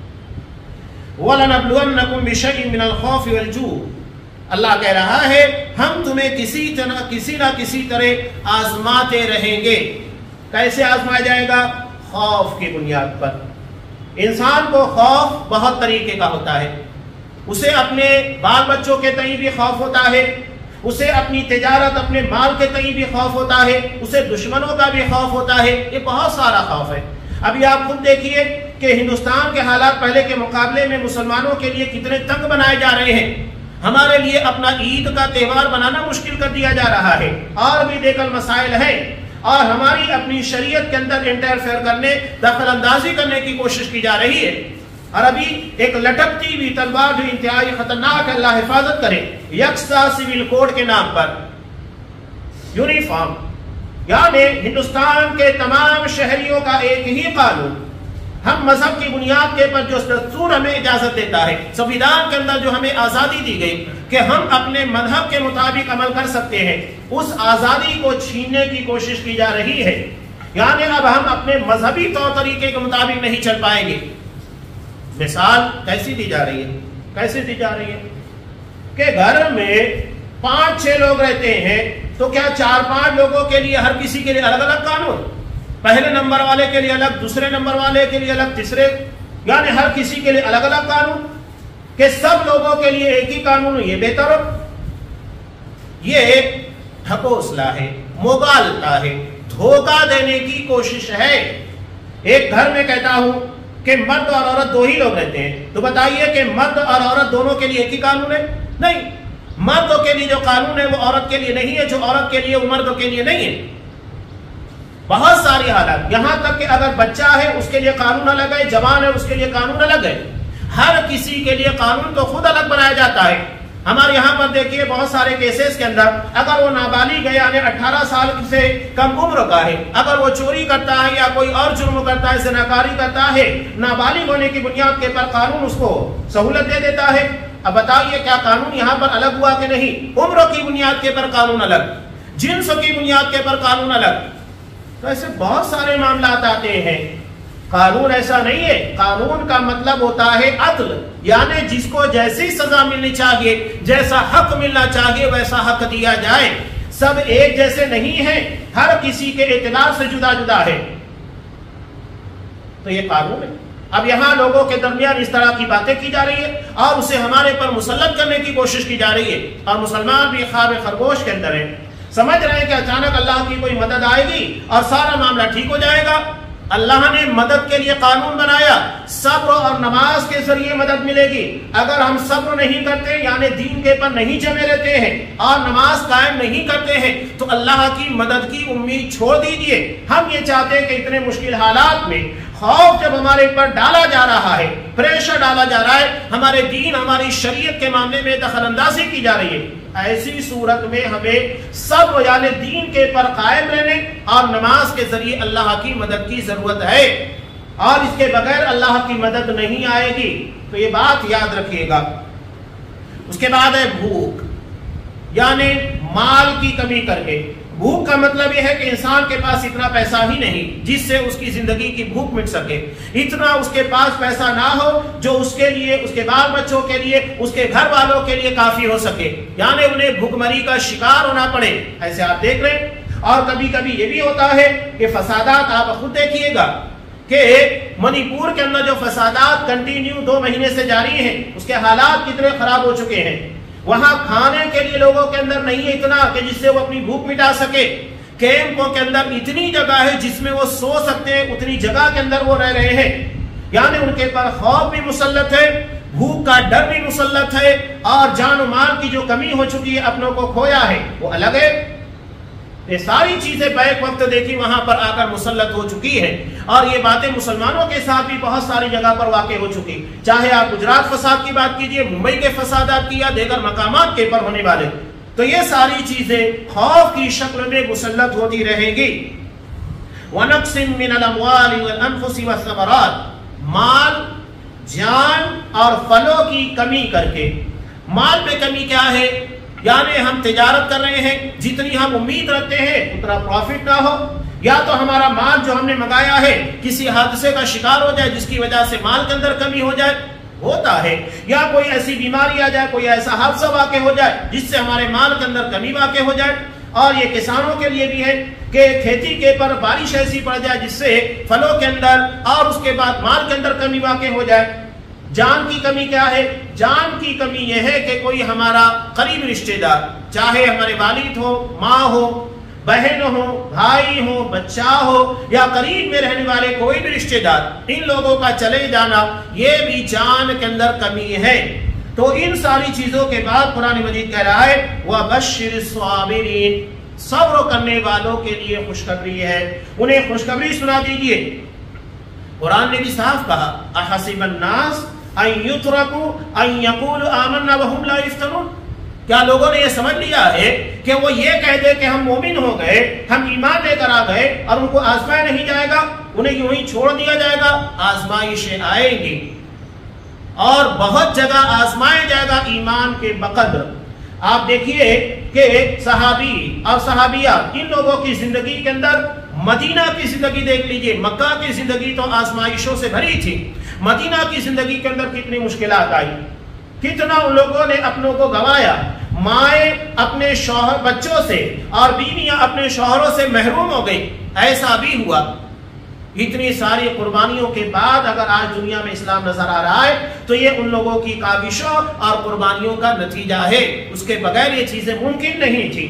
وَلَنَبْلُوَنَّكُمْ بِشَيْءٍ مِّنَ الْخَوْفِ وَالْجُوعِ، اللہ کہہ رہا ہے ہم تمہیں کسی طرح کسی نہ کسی طرح آزماتے رہیں گے۔ کیسے آزمایا جائے گا؟ خوف کی بنیاد پر۔ انسان کو خوف بہت طریقے کا ہوتا ہے، اسے اپنے بال بچوں کے تئیں بھی خوف ہوتا ہے، اسے اپنی تجارت، اپنے مال کے تئیں بھی خوف ہوتا ہے، اسے دشمنوں کا بھی خوف ہوتا ہے، یہ بہت سارا خوف ہے۔ ابھی آپ خود دیکھیے کہ ہندوستان کے حالات پہلے کے مقابلے میں مسلمانوں کے لیے کتنے تنگ بنائے جا رہے ہیں۔ ہمارے لیے اپنا عید کا تہوار بنانا مشکل کر دیا جا رہا ہے، اور بھی دیکھل مسائل ہے، اور ہماری اپنی شریعت کے اندر انٹرفیئر کرنے، دخل اندازی کرنے کی کوشش کی جا رہی ہے۔ اور ابھی ایک لٹکتی ہوئی تلوار جو انتہائی خطرناک ہے، اللہ حفاظت کرے، یکساں سول کوڈ کے نام پر یونیفارم، یعنی ہندوستان کے تمام شہریوں کا ایک ہی قانون، ہم مذہب کی بنیاد کے پر جو دستور ہمیں اجازت دیتا ہے، سنویدھان کے اندر جو ہمیں آزادی دی گئی کہ ہم اپنے مذہب کے مطابق عمل کر سکتے ہیں، اس آزادی کو چھیننے کی کوشش کی جا رہی ہے۔ یعنی اب ہم اپنے مذہبی طور طریقے کے مطابق نہیں چل پائیں گے۔ مثال کیسی دی جا رہی ہے؟ کیسے دی جا رہی ہے کہ گھر میں پانچ چھ لوگ رہتے ہیں تو کیا چار پانچ لوگوں کے لیے ہر کسی کے لیے الگ الگ قانون، پہلے نمبر والے کے لیے الگ، دوسرے نمبر والے کے لیے الگ، تیسرے، یعنی ہر کسی کے لیے الگ الگ قانون، کہ سب لوگوں کے لیے ایک ہی قانون؟ یہ بہتر ہو؟ یہ ڈھکوسلا ہے، مغالطہ ہے، دھوکہ دینے کی کوشش ہے۔ ایک گھر میں کہتا ہوں کہ مرد اور عورت دو ہی لوگ رہتے ہیں، تو بتائیے کہ مرد اور عورت دونوں کے لیے ایک ہی قانون ہے؟ نہیں، مردوں کے لیے جو قانون ہے وہ عورت کے لیے نہیں ہے، جو عورت کے لیے وہ مردوں کے لیے نہیں ہے۔ بہت ساری حالات، یہاں تک کہ اگر بچہ ہے اس کے لیے قانون الگ ہے، جوان ہے اس کے لیے قانون الگ ہے، ہر کسی کے لیے قانون تو خود الگ بنایا جاتا ہے۔ ہمارے یہاں پر دیکھیے بہت سارے کیسز کے اندر اگر وہ نابالغ ہے، یعنی اٹھارہ سال سے کم عمر کا ہے، اگر وہ چوری کرتا ہے یا کوئی اور جرم کرتا ہے، زناکاری کرتا ہے، نابالغ ہونے کی بنیاد کے پر قانون اس کو سہولت دے دیتا ہے۔ اب بتائیے کیا قانون یہاں پر الگ ہوا کہ نہیں؟ عمر کی بنیاد کے پر قانون الگ، جنس کی بنیاد کے پر قانون الگ۔ تو ایسے بہت سارے معاملات آتے ہیں۔ قانون ایسا نہیں ہے، قانون کا مطلب ہوتا ہے عدل، یعنی جس کو جیسی سزا ملنی چاہیے، جیسا حق ملنا چاہیے ویسا حق دیا جائے۔ سب ایک جیسے نہیں ہیں، ہر کسی کے اعتبار سے جدا جدا ہے۔ تو یہ قانون ہے. اب یہاں لوگوں کے درمیان اس طرح کی باتیں کی جا رہی ہے اور اسے ہمارے پر مسلط کرنے کی کوشش کی جا رہی ہے، اور مسلمان بھی خواب خرگوش کے اندر ہیں، سمجھ رہے ہیں کہ اچانک اللہ کی کوئی مدد آئے گی اور سارا معاملہ ٹھیک ہو جائے گا. اللہ نے مدد کے لیے قانون بنایا، صبر اور نماز کے ذریعے مدد ملے گی. اگر ہم صبر نہیں کرتے یعنی دین کے پر نہیں جمے رہتے ہیں اور نماز قائم نہیں کرتے ہیں تو اللہ کی مدد کی امید چھوڑ دیجئے. ہم یہ چاہتے ہیں کہ اتنے مشکل حالات میں خوف جب ہمارے اوپر ڈالا جا رہا ہے، پریشر ڈالا جا رہا ہے، ہمارے دین ہماری شریعت کے معاملے میں دخل اندازی کی جا رہی ہے، ایسی صورت میں ہمیں صبر یعنی دین کے پر قائم رہنے اور نماز کے ذریعے اللہ کی مدد کی ضرورت ہے، اور اس کے بغیر اللہ کی مدد نہیں آئے گی. تو یہ بات یاد رکھیے گا. اس کے بعد ہے بھوک، یعنی مال کی کمی کر کے. بھوک کا مطلب یہ ہے کہ انسان کے پاس اتنا پیسہ ہی نہیں جس سے اس کی زندگی کی بھوک مٹ سکے، اتنا اس کے پاس پیسہ نہ ہو جو اس کے لیے، اس کے بال بچوں کے لیے، اس کے گھر والوں کے لیے کافی ہو سکے، یعنی انہیں بھوک مری کا شکار ہونا پڑے. ایسے آپ دیکھ رہے ہیں. اور کبھی کبھی یہ بھی ہوتا ہے کہ فسادات، آپ خود دیکھیے گا کہ منی پور کے اندر جو فسادات کنٹینیو دو مہینے سے جاری ہیں، اس کے حالات کتنے خراب ہو چکے ہیں. وہاں کھانے کے لیے لوگوں کے اندر نہیں ہے اتنا کہ جس سے وہ اپنی بھوک مٹا سکے. کیمپوں کے اندر اتنی جگہ ہے جس میں وہ سو سکتے ہیں، اتنی جگہ کے اندر وہ رہ رہے ہیں. یعنی ان کے پر خوف بھی مسلط ہے، بھوک کا ڈر بھی مسلط ہے، اور جان و مال کی جو کمی ہو چکی ہے، اپنوں کو کھویا ہے، وہ الگ ہے. یہ ساری چیزیں بیک وقت دیکھی وہاں پر آ کر مسلط ہو چکی ہے، اور یہ باتیں مسلمانوں کے ساتھ بھی بہت ساری جگہ پر واقع ہو چکی. چاہے آپ گجرات فساد کی بات کیجئے، ممبئی کے فسادات کی، یا دیگر مقامات کے پر ہونے والے، تو یہ ساری چیزیں خوف کی شکل میں مسلط ہوتی رہیں گی. وَنَقْسٍ مِّنَ الْأَمْوَالِ وَالْأَنفُسِ وَالثَّمَرَاتِ، مال، جان اور پھلوں کی کمی کر کے. مال میں کمی کیا ہے؟ یعنی ہم تجارت کر رہے ہیں، جتنی ہم امید رکھتے ہیں اتنا پروفٹ نہ ہو، یا تو ہمارا مال جو ہم نے منگایا ہے کسی حادثے کا شکار ہو جائے جس کی وجہ سے مال کے اندر کمی ہو جائے، ہوتا ہے، یا کوئی ایسی بیماری آ جائے، کوئی ایسا حادثہ واقع ہو جائے جس سے ہمارے مال کے اندر کمی واقع ہو جائے. اور یہ کسانوں کے لیے بھی ہے کہ کھیتی کے پر بارش ایسی پڑ جائے جس سے پھلوں کے اندر اور اس کے بعد مال کے اندر کمی واقع ہو جائے. جان کی کمی کیا ہے؟ جان کی کمی یہ ہے کہ کوئی ہمارا قریب رشتہ دار، چاہے ہمارے والد ہو، ماں ہو، بہن ہو، بھائی ہو، بچہ ہو، یا قریب میں رہنے والے کوئی بھی رشتہ دار، ان لوگوں کا چلے جانا یہ بھی جان کے اندر کمی ہے. تو ان ساری چیزوں کے بعد قرآن مجید کہہ رہا ہے وَبَشِّرِ الصَّابِرِينَ، صبر کرنے والوں کے لیے خوشخبری ہے، انہیں خوشخبری سنا دیجئے. قرآن نے بھی صاف کہا اَحَسِبَ النَّاسَ ان یترکوا ان یقولوا آمنا وهم لا یفتنون، کیا لوگوں نے یہ سمجھ لیا ہے کہ وہ یہ کہہ دے کہ ہم مومن ہو گئے، ہم ایمان لے کر آ گئے، اور ان کو آزمایا نہیں جائے گا، انہیں یوں ہی چھوڑ دیا جائے گا؟ آزمائشیں آئیں گی، اور بہت جگہ آزمایا جائے گا ایمان کے بقدر. آپ دیکھیے کہ صحابی اور صحابیہ، ان لوگوں کی زندگی کے اندر، مدینہ کی زندگی دیکھ لیجئے، مکہ کی زندگی تو آزمائشوں سے بھری تھی، مدینہ کی زندگی کے اندر کتنی مشکلات آئی، کتنا ان لوگوں نے اپنوں کو گوایا، مائیں اپنے شوہر بچوں سے اور بیویاں اپنے شوہروں سے محروم ہو گئی. ایسا بھی ہوا. اتنی ساری قربانیوں کے بعد اگر آج دنیا میں اسلام نظر آ رہا ہے تو یہ ان لوگوں کی کاوشوں اور قربانیوں کا نتیجہ ہے، اس کے بغیر یہ چیزیں ممکن نہیں تھی.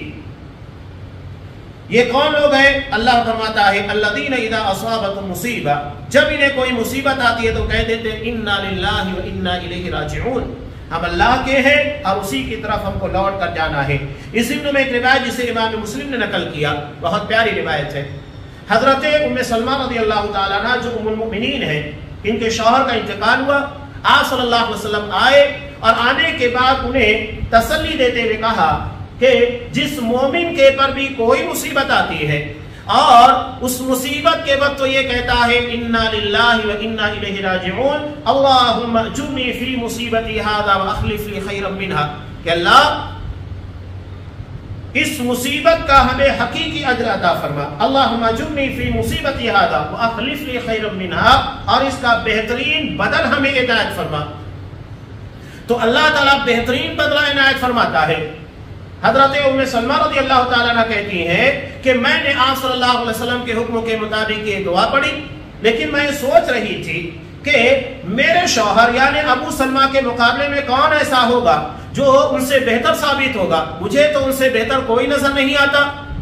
یہ کون لوگ ہیں؟ اللہ فرماتا ہے الذین اذا اصابتهم مصیبہ، جب انہیں کوئی مصیبت آتی ہے تو کہہ دیتے انا للہ و انا الیہ راجعون، ہم اللہ کے ہیں اور اسی کی طرف ہم کو لوٹ کر جانا ہے. اس ضمن میں ایک روایت جسے امام مسلم نے نقل کیا، بہت پیاری روایت ہے. حضرت ام سلمہ رضی اللہ تعالیٰ عنہ جو ام المؤمنین ہیں، ان کے شوہر کا انتقال ہوا، آپ صلی اللہ علیہ وسلم آئے اور آنے کے بعد انہیں تسلی دیتے ہوئے کہا کہ جس مومن کے پر بھی کوئی مصیبت آتی ہے اور اس مصیبت کے وقت تو یہ کہتا ہے انا للہ و انا الیہ راجعون اللہم اجرنی فی مصیبتی ھذا واخلف لی خیرا منھا، کہ اللہ اس مصیبت کا ہمیں حقیقی اجر عطا فرما، اللہم اجرنی فی مصیبتی ھذا واخلف لی خیرا منھا، اور اس کا بہترین بدل ہمیں عنایت فرما. تو اللہ تعالیٰ بہترین بدلہ عنایت فرماتا ہے. حضرت ام سلمہ رضی اللہ تعالیٰ عنہ کہتی ہیں کہ میں نے آپ صلی اللہ علیہ وسلم کے حکم کے مطابق یہ دعا پڑھی لیکن میں سوچ رہی تھی کہ میرے شوہر یعنی ابو سلمہ کے مقابلے میں کون ایسا ہوگا جو ان سے بہتر ثابت ہوگا؟ مجھے تو ان سے بہتر کوئی نظر نہیں آتا۔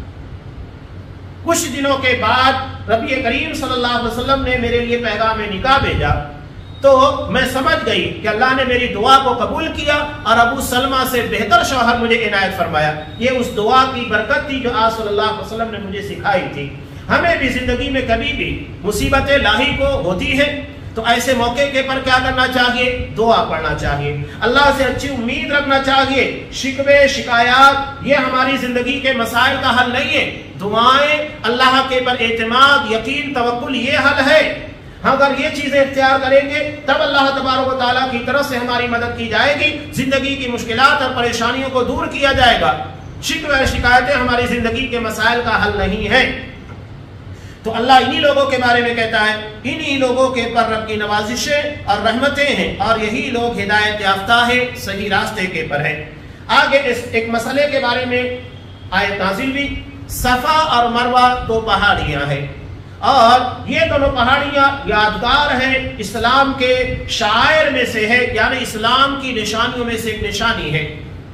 کچھ دنوں کے بعد نبی کریم صلی اللہ علیہ وسلم نے میرے لیے پیغام نکاح بھیجا تو میں سمجھ گئی کہ اللہ نے میری دعا کو قبول کیا اور ابو سلمہ سے بہتر شوہر مجھے عنایت فرمایا۔ یہ اس دعا کی برکت تھی جو آپ صلی اللہ علیہ وسلم نے مجھے سکھائی تھی۔ ہمیں بھی زندگی میں کبھی بھی مصیبتیں لاحق کو ہوتی ہیں تو ایسے موقع کے پر کیا کرنا چاہیے؟ دعا پڑھنا چاہیے، اللہ سے اچھی امید رکھنا چاہیے۔ شکوے شکایات یہ ہماری زندگی کے مسائل کا حل نہیں ہے، دعائیں، اللہ کے پر اعتماد، یقین، توکل یہ حل ہے۔ اگر یہ چیزیں اختیار کریں گے تب اللہ تبارک و تعالیٰ کی طرف سے ہماری مدد کی جائے گی، زندگی کی مشکلات اور پریشانیوں کو دور کیا جائے گا۔ شکوے شکایتیں ہماری زندگی کے مسائل کا حل نہیں ہے۔ تو اللہ انہی لوگوں کے بارے میں کہتا ہے، انہی لوگوں کے پر رب کی نوازشیں اور رحمتیں ہیں اور یہی لوگ ہدایت یافتہ ہیں، صحیح راستے کے پر ہیں۔ آگے اس ایک مسئلے کے بارے میں آیت نازل بھی، صفا اور مروہ دو پہاڑیاں ہیں اور یہ دونوں پہاڑیاں یادگار ہیں، اسلام کے شعائر میں سے ہے، یعنی اسلام کی نشانیوں میں سے ایک نشانی ہے۔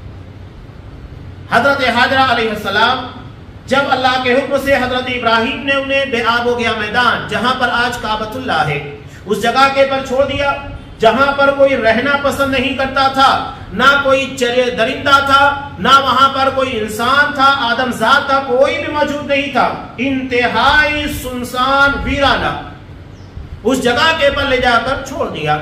حضرت حاجرہ علیہ السلام جب اللہ کے حکم سے حضرت ابراہیم نے انہیں بے آب ہو گیا میدان جہاں پر آج کعبۃ اللہ ہے، اس جگہ کے پر چھوڑ دیا جہاں پر کوئی رہنا پسند نہیں کرتا تھا، نہ کوئی چرے درندہ تھا، نہ وہاں پر کوئی انسان تھا، آدم ذات تھا، کوئی بھی موجود نہیں تھا، انتہائی سنسان ویرانہ، اس جگہ کے پر لے جا کر چھوڑ دیا۔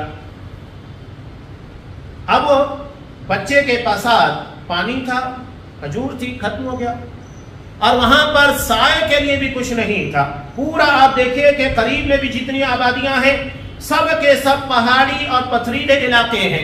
اب بچے کے پاس پانی تھا، کھجور تھی، ختم ہو گیا اور وہاں پر سائے کے لیے بھی کچھ نہیں تھا۔ پورا آپ دیکھیں کہ قریب میں بھی جتنی آبادیاں ہیں سب کے سب پہاڑی اور پتھریلے علاقے ہیں۔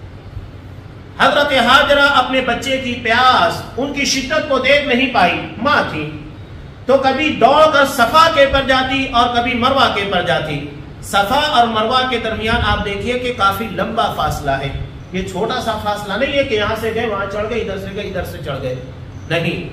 حضرت حاجرہ اپنے بچے کی پیاس، ان کی شدت کو دیکھ نہیں پائی، ماں تھی تو کبھی دوڑ کر صفا کے پر جاتی اور کبھی مروہ کے پر جاتی۔ صفا اور مروہ کے درمیان آپ دیکھیے کہ کافی لمبا فاصلہ ہے، یہ چھوٹا سا فاصلہ نہیں ہے کہ یہاں سے گئے وہاں چڑھ گئے، ادھر سے گئے ادھر سے چڑھ گئے، نہیں،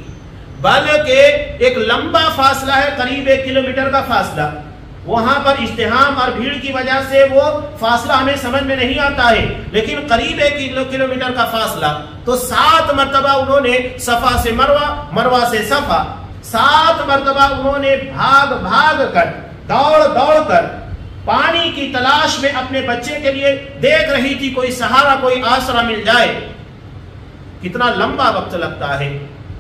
بلکہ ایک لمبا فاصلہ ہے، قریب ایک کلومیٹر کا فاصلہ۔ وہاں پر ازدحام اور بھیڑ کی وجہ سے وہ فاصلہ ہمیں سمجھ میں نہیں آتا ہے، لیکن قریب ایک کلومیٹر کا فاصلہ۔ تو سات مرتبہ انہوں نے صفا سے مروہ، مروہ سے صفا، سات مرتبہ انہوں نے بھاگ بھاگ کر، دوڑ دوڑ کر پانی کی تلاش میں اپنے بچے کے لیے دیکھ رہی تھی کوئی سہارا، کوئی آسرا مل جائے۔ کتنا لمبا وقت لگتا ہے،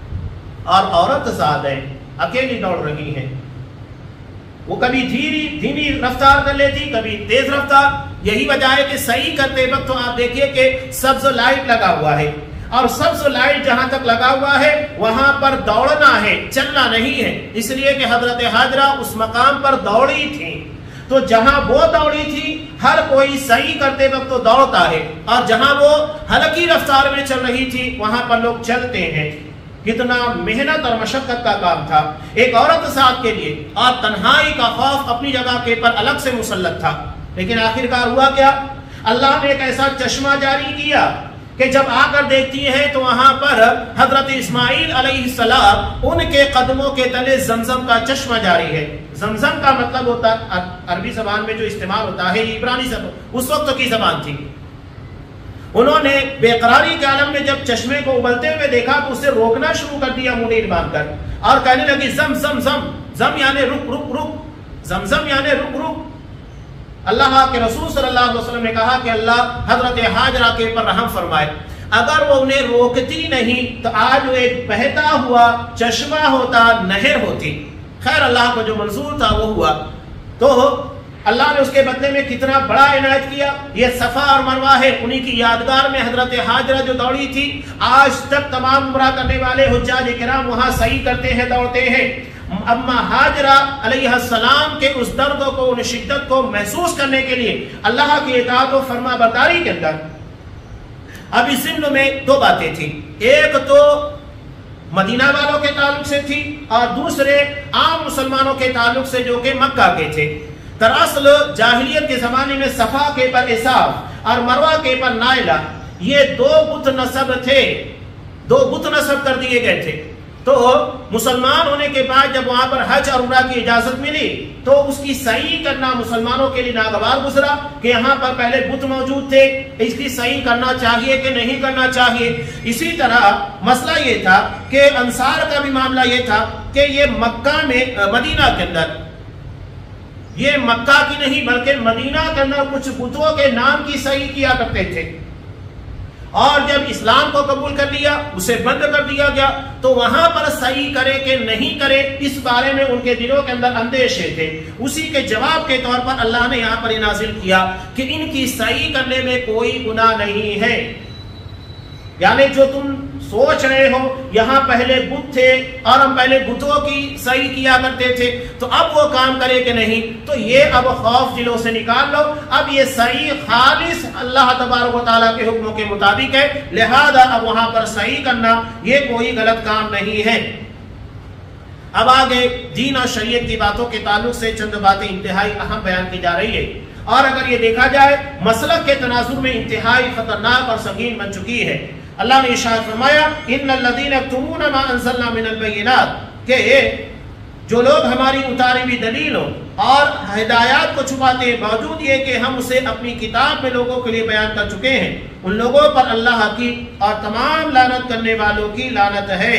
اور عورت ذات ہے، اکیلی دوڑ رہی ہے، وہ کبھی دھیری دھیمی رفتار کر لیتی، کبھی تیز رفتار۔ یہی وجہ ہے کہ صحیح کرتے وقت تو آپ دیکھیے کہ سبز لائٹ لگا ہوا ہے، اور سبز لائٹ جہاں تک لگا ہوا ہے وہاں پر دوڑنا ہے، چلنا نہیں ہے، اس لیے کہ حضرت حاجرہ اس مقام پر دوڑی تھی۔ تو جہاں وہ دوڑی تھی ہر کوئی صحیح کرتے وقت تو دوڑتا ہے، اور جہاں وہ ہلکی رفتار میں چل رہی تھی وہاں پر لوگ چلتے ہیں۔ کتنا محنت اور مشقت کا کام تھا ایک عورت ساتھ کے لیے، اور تنہائی کا خوف اپنی جگہ کے پر الگ سے مسلط تھا۔ لیکن آخرکار ہوا کیا؟ اللہ نے ایک ایسا چشمہ جاری کیا کہ جب آ کر دیکھتی ہیں تو وہاں پر حضرت اسماعیل علیہ السلام ان کے قدموں کے تلے زمزم کا چشمہ جاری ہے۔ زمزم کا مطلب ہوتا ہے عربی زبان میں جو استعمال ہوتا ہے، عبرانی زبان اس وقت کی زبان تھی۔ انہوں نے بے قراری کے عالم میں جب چشمے کو ابلتے ہوئے دیکھا تو اسے روکنا شروع کر دیا منیر باندھ کر، اور کہنے لگی زم زم زم، زم یعنی رک رک رک، زمزم یعنی رک رک۔ اللہ کے رسول صلی اللہ علیہ وسلم نے کہا کہ اللہ حضرت حاجرہ کے پر رحم فرمائے، اگر وہ انہیں روکتی نہیں تو آج وہ ایک بہتا ہوا چشمہ ہوتا، نہر ہوتی۔ خیر اللہ کو جو منظور تھا وہ ہوا۔ تو اللہ نے اس کے بدلے میں کتنا بڑا عنایت کیا۔ یہ صفا اور مروہ ہے، انہی کی یادگار میں حضرت حاجرہ جو دوڑی تھی، آج تک تمام عمرہ کرنے والے حجاج کرام وہاں صحیح کرتے ہیں، دوڑتے ہیں۔ اما حاجرہ علیہ السلام کے اس درد کو، ان شدت کو محسوس کرنے کے لیے اللہ کی اطاعت و فرما برداری کے اندر اب اس ضمن میں دو باتیں تھیں، ایک تو مدینہ والوں کے تعلق سے تھی اور دوسرے عام مسلمانوں کے تعلق سے جو کہ مکہ کے تھے۔ دراصل جاہلیت کے زمانے میں صفا کے پر اساف اور مروہ کے پر نائلہ یہ دو بت نصب تھے، دو بت نصب کر دیے گئے تھے۔ تو مسلمان ہونے کے بعد جب وہاں پر حج اور عمرہ کی اجازت ملی تو اس کی صحیح کرنا مسلمانوں کے لیے ناگوار گزرا کہ یہاں پر پہلے بت موجود تھے، اس کی صحیح کرنا چاہیے کہ نہیں کرنا چاہیے۔ اسی طرح مسئلہ یہ تھا کہ انصار کا بھی معاملہ یہ تھا کہ یہ مکہ میں مدینہ کے اندر، یہ مکہ کی نہیں بلکہ مدینہ کے اندر کچھ بتوں کے نام کی صحیح کیا کرتے تھے، اور جب اسلام کو قبول کر لیا اسے بند کر دیا گیا تو وہاں پر صحیح کرے کہ نہیں کرے اس بارے میں ان کے دلوں کے اندر اندیشے تھے۔ اسی کے جواب کے طور پر اللہ نے یہاں پر نازل کیا کہ ان کی صحیح کرنے میں کوئی گناہ نہیں ہے، یعنی جو تم سوچ رہے ہو یہاں پہلے بت تھے اور ہم پہلے بتوں کی صحیح کیا کرتے تھے تو اب وہ کام کرے کہ نہیں، تو یہ اب خوف دلوں سے نکال لو، اب یہ صحیح خالص اللہ تبارک و تعالیٰ کے حکموں کے مطابق ہے، لہذا اب وہاں پر صحیح کرنا یہ کوئی غلط کام نہیں ہے۔ اب آگے دین اور شریعت کی باتوں کے تعلق سے چند باتیں انتہائی اہم بیان کی جا رہی ہے، اور اگر یہ دیکھا جائے مسلک کے تناظر میں انتہائی خطرناک اور سنگین بن چکی ہے۔ اللہ نے ارشاد فرمایا ان الذین یکتمون ما انزلنا من البینات، کہ جو لوگ ہماری اتاری ہوئی دلیلوں اور ہدایات کو چھپاتے ہیں باوجود یہ کہ ہم اسے اپنی کتاب میں لوگوں کے لیے بیان کر چکے ہیں، ان لوگوں پر اللہ کی اور تمام لعنت کرنے والوں کی لعنت ہے۔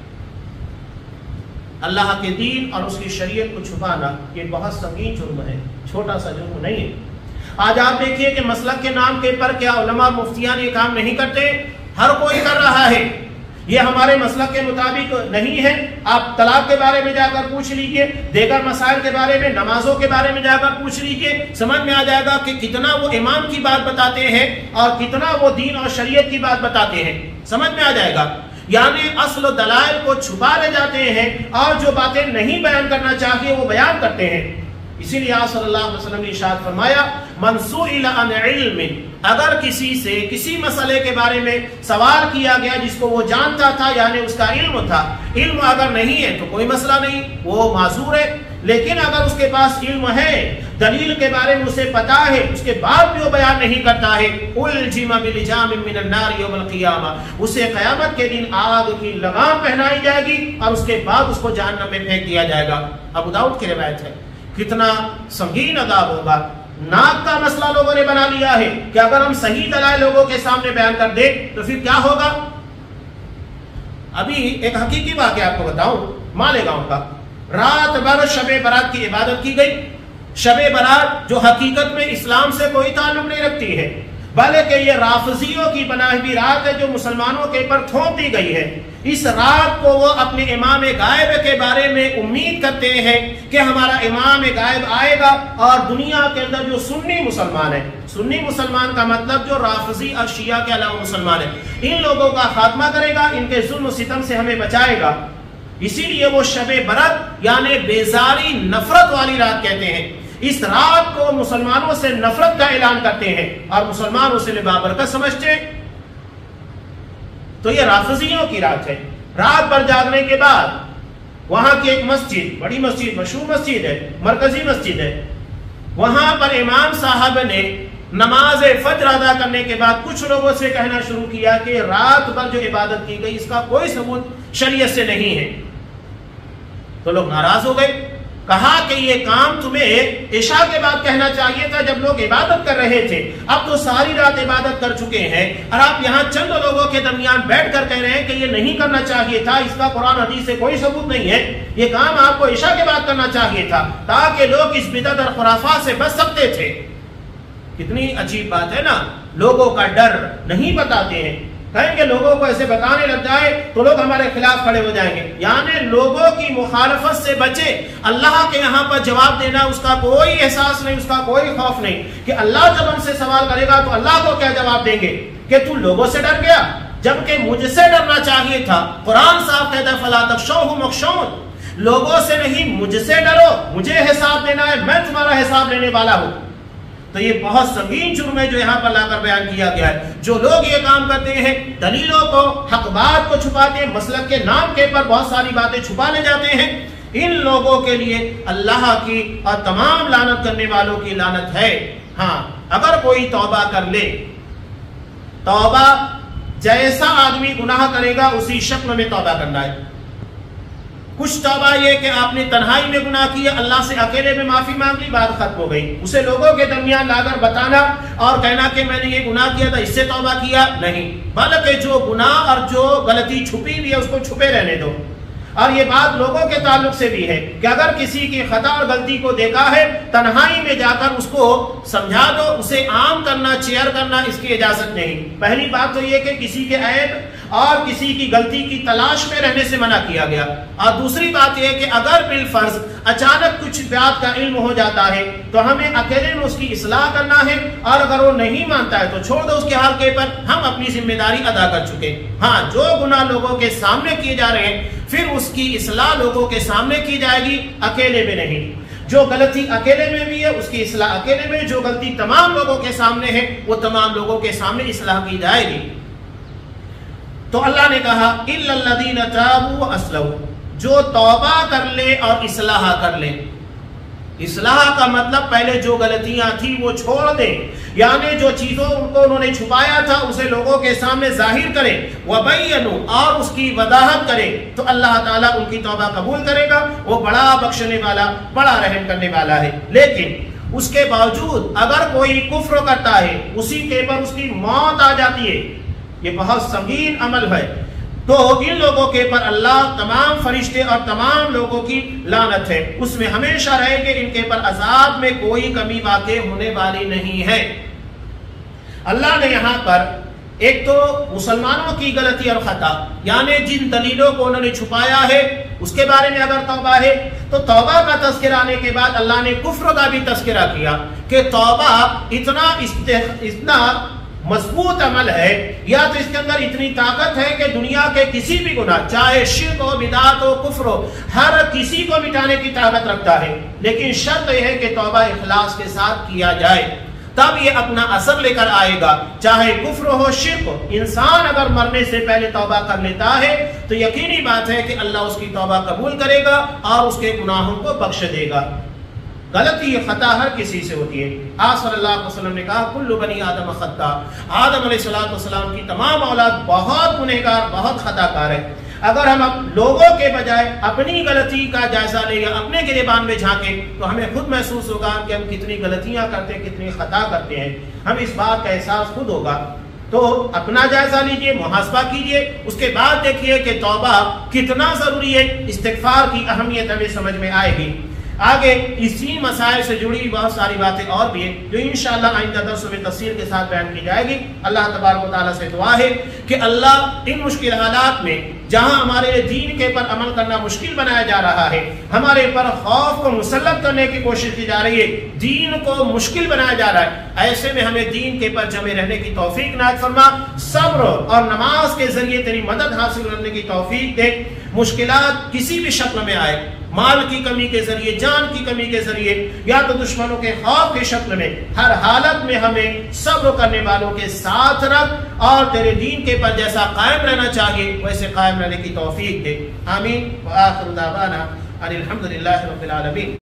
اللہ کے دین اور اس کی شریعت کو چھپانا یہ بہت سنگین جرم ہے، چھوٹا سا جرم نہیں ہے۔ آج آپ دیکھیے کہ مسلک کے نام کے پر کیا علماء مفتیان یہ کام نہیں کرتے؟ ہر کوئی کر رہا ہے، یہ ہمارے مسلک کے مطابق نہیں ہے۔ آپ طلاق کے بارے میں جا کر پوچھ لیجئے، دیگر مسائل کے بارے میں، نمازوں کے بارے میں جا کر پوچھ لیجئے، سمجھ میں آ جائے گا کہ کتنا وہ امام کی بات بتاتے ہیں اور کتنا وہ دین اور شریعت کی بات بتاتے ہیں، سمجھ میں آ جائے گا۔ یعنی اصل و دلائل کو چھپا لے جاتے ہیں اور جو باتیں نہیں بیان کرنا چاہیے وہ بیان کرتے ہیں۔ اسی لیے آپ صلی اللہ علیہ وسلم نے ارشاد فرمایا من سئل عن علم، اگر کسی سے کسی مسئلے کے بارے میں سوال کیا گیا جس کو وہ جانتا تھا یعنی اس کا علم تھا، علم اگر نہیں ہے تو کوئی مسئلہ نہیں، وہ معذور ہے، لیکن اگر اس کے پاس علم ہے، دلیل کے بارے میں اسے پتا ہے، اس کے بعد بھی وہ بیان نہیں کرتا ہے، الجم بلجام من النار یوم القیامہ، اسے قیامت کے دن آگ کی لگام پہنائی جائے گی اور اس کے بعد اس کو جہنم میں پھینک دیا جائے گا۔ ابو داؤد کی روایت ہے۔ کتنا سنگین عذاب ہوگا۔ ناک کا مسئلہ لوگوں نے بنا لیا ہے کہ اگر ہم صحیح دلائل لوگوں کے سامنے بیان کر دیں تو پھر کیا ہوگا۔ ابھی ایک حقیقی واقعہ آپ کو بتاؤں، مالیگاؤں کا، رات بھر شب برات کی عبادت کی گئی۔ شب برات جو حقیقت میں اسلام سے کوئی تعلق نہیں رکھتی ہے بلکہ یہ رافضیوں کی بنائی ہوئی رات ہے جو مسلمانوں کے اوپر تھوپ دی گئی ہے۔ اس رات کو وہ اپنے امام غائب کے بارے میں امید کرتے ہیں کہ ہمارا امام غائب آئے گا اور دنیا کے اندر جو سنی مسلمان ہیں، سنی مسلمان کا مطلب جو رافضی اور شیعہ کے علاوہ مسلمان ہیں، ان لوگوں کا خاتمہ کرے گا، ان کے ظلم و ستم سے ہمیں بچائے گا۔ اسی لیے وہ شب برات یعنی بیزاری نفرت والی رات کہتے ہیں۔ اس رات کو مسلمانوں سے نفرت کا اعلان کرتے ہیں اور مسلمان اسے بابرکت سمجھتے ہیں۔ تو یہ رافضیوں کی رات ہے۔ رات بھر جاگنے کے بعد وہاں کی ایک مسجد، بڑی مسجد، مشہور مسجد ہے، مرکزی مسجد ہے، وہاں پر امام صاحب نے نماز فجر ادا کرنے کے بعد کچھ لوگوں سے کہنا شروع کیا کہ رات بھر جو عبادت کی گئی اس کا کوئی ثبوت شریعت سے نہیں ہے۔ تو لوگ ناراض ہو گئے، کہا کہ یہ کام تمہیں عشاء کے بعد کہنا چاہیے تھا جب لوگ عبادت کر رہے تھے، اب تو ساری رات عبادت کر چکے ہیں اور آپ یہاں چند لوگوں کے درمیان بیٹھ کر کہہ رہے ہیں کہ یہ نہیں کرنا چاہیے تھا، اس کا قرآن حدیث سے کوئی ثبوت نہیں ہے، یہ کام آپ کو عشاء کے بعد کرنا چاہیے تھا تاکہ لوگ اس بدعت اور خرافات سے بچ سکتے تھے۔ کتنی عجیب بات ہے نا، لوگوں کا ڈر نہیں بتاتے ہیں، کہیں گے لوگوں کو ایسے بتانے لگ جائے تو لوگ ہمارے خلاف کھڑے ہو جائیں گے، یعنی لوگوں کی مخالفت سے بچے۔ اللہ کے یہاں پر جواب دینا اس کا کوئی احساس نہیں، اس کا کوئی خوف نہیں کہ اللہ جب ہم سے سوال کرے گا تو اللہ کو کیا جواب دیں گے کہ تو لوگوں سے ڈر گیا جبکہ مجھ سے ڈرنا چاہیے تھا۔ قرآن صاحب کہتا ہے فلا تخشوهم واخشون، لوگوں سے نہیں مجھ سے ڈرو، مجھے حساب دینا ہے، میں تمہارا حساب لینے والا ہوں۔ تو یہ بہت سنگین جرم ہے جو یہاں پر لا کر بیان کیا گیا ہے۔ جو لوگ یہ کام کرتے ہیں، دلیلوں کو، حق بات کو چھپاتے ہیں، مسلک کے نام کے پر بہت ساری باتیں چھپا لے جاتے ہیں، ان لوگوں کے لیے اللہ کی اور تمام لعنت کرنے والوں کی لعنت ہے۔ ہاں اگر کوئی توبہ کر لے، توبہ جیسا آدمی گناہ کرے گا اسی شکل میں توبہ کرنا ہے۔ کچھ توبہ یہ کہ آپ نے تنہائی میں گناہ کیا، اللہ سے اکیلے میں معافی مانگ لی، بات ختم ہو گئی۔ اسے لوگوں کے درمیان لا کر بتانا اور کہنا کہ میں نے یہ گناہ کیا تھا، اس سے توبہ کیا، نہیں، بلکہ جو گناہ اور جو غلطی چھپی ہوئی ہے اس کو چھپے رہنے دو۔ اور یہ بات لوگوں کے تعلق سے بھی ہے کہ اگر کسی کی خطا اور غلطی کو دیکھا ہے، تنہائی میں جا کر اس کو سمجھا دو، اسے عام کرنا، چیئر کرنا اس کی اجازت نہیں۔ پہلی بات تو یہ کہ کسی کے عیب اور کسی کی غلطی کی تلاش میں رہنے سے منع کیا گیا، اور دوسری بات یہ کہ اگر بالفرض اچانک کچھ بات کا علم ہو جاتا ہے تو ہمیں اکیلے میں اس کی اصلاح کرنا ہے، اور اگر وہ نہیں مانتا ہے تو چھوڑ دو اس کے حال کے پر، ہم اپنی ذمہ داری ادا کر چکے۔ ہاں، جو گناہ لوگوں کے سامنے کیے جا رہے ہیں پھر اس کی اصلاح لوگوں کے سامنے کی جائے گی، اکیلے میں نہیں۔ جو غلطی اکیلے میں بھی ہے اس کی اصلاح اکیلے میں، جو غلطی تمام لوگوں کے سامنے ہے وہ تمام لوگوں کے سامنے اصلاح کی جائے گی۔ تو اللہ نے کہا اِلَّا الَّذِينَ تَابُوا وَأَصْلَحُوا، جو توبہ کر لے اور اصلاح کر لے۔ اصلاح کا مطلب پہلے جو غلطیاں تھیں وہ چھوڑ دیں، یعنی جو چیزوں ان کو انہوں نے چھپایا تھا اسے لوگوں کے سامنے ظاہر کریں، وَبَيَّنُوا، اور اس کی وضاحت کریں، تو اللہ تعالیٰ ان کی توبہ قبول کرے گا۔ وہ بڑا بخشنے والا، بڑا رحم کرنے والا ہے۔ لیکن اس کے باوجود اگر کوئی کفر کرتا ہے، اسی کے پر اس کی موت آ جاتی ہے، یہ بہت سنگین عمل ہے، تو ان لوگوں کے پر اللہ، تمام فرشتے اور تمام لوگوں کی لعنت ہے، اس میں ہمیشہ رہے کہ ان کے پر عذاب میں کوئی کمی واقع ہونے والی نہیں ہے۔ اللہ نے یہاں پر ایک تو مسلمانوں کی غلطی اور خطا، یعنی جن دلیلوں کو انہوں نے چھپایا ہے اس کے بارے میں اگر توبہ ہے تو توبہ کا تذکرہ آنے کے بعد اللہ نے کفر کا بھی تذکرہ کیا کہ توبہ اتنا اتنا مضبوط عمل ہے، یا تو اس کے اندر اتنی طاقت ہے کہ دنیا کے کسی بھی گناہ، چاہے شرک ہو، بدعت ہو، کفر ہو، ہر کسی کو مٹانے کی طاقت رکھتا ہے، لیکن شرط یہ ہے کہ توبہ اخلاص کے ساتھ کیا جائے، تب یہ اپنا اثر لے کر آئے گا۔ چاہے کفر ہو، شرک ہو، انسان اگر مرنے سے پہلے توبہ کر لیتا ہے تو یقینی بات ہے کہ اللہ اس کی توبہ قبول کرے گا اور اس کے گناہوں کو بخش دے گا۔ غلطی خطا ہر کسی سے ہوتی ہے۔ آپ صلی اللہ علیہ وسلم نے کہا کل بنی آدم خطا، آدم علیہ السلام کی تمام اولاد بہت گنہگار، بہت خطا کار ہے۔ اگر ہم لوگوں کے بجائے اپنی غلطی کا جائزہ لیں یا اپنے گریبان میں جھانکیں تو ہمیں خود محسوس ہوگا کہ ہم کتنی غلطیاں کرتے ہیں، کتنی خطا کرتے ہیں، ہم اس بات کا احساس خود ہوگا۔ تو اپنا جائزہ لیجئے، محاسبہ کیجئے، اس کے بعد دیکھیے کہ توبہ کتنا ضروری ہے، استغفار کی اہمیت ہمیں سمجھ میں آئے گی۔ آگے اسی مسائل سے جڑی بہت ساری باتیں اور بھی ہیں جو انشاءاللہ آئندہ درسوں میں تفصیل کے ساتھ بیان کی جائے گی۔ اللہ تبارک و تعالیٰ سے دعا ہے کہ اللہ ان مشکل حالات میں جہاں ہمارے دین کے پر عمل کرنا مشکل بنایا جا رہا ہے، ہمارے پر خوف کو مسلط کرنے کی کوشش کی جا رہی ہے، دین کو مشکل بنایا جا رہا ہے، ایسے میں ہمیں دین کے پر جمے رہنے کی توفیق عنایت فرما، صبر اور نماز کے ذریعے تیری مدد حاصل کرنے کی توفیق دے۔ مشکلات کسی بھی شکل میں آئے، مال کی کمی کے ذریعے، جان کی کمی کے ذریعے، یا تو دشمنوں کے خوف کی شکل میں، ہر حالت میں ہمیں صبر کرنے والوں کے ساتھ رکھ اور تیرے دین کے پر جیسا قائم رہنا چاہیے ویسے قائم رہنے کی توفیق دے۔ آمین۔ وآخر دعوانا ان الحمد للہ رب العالمین۔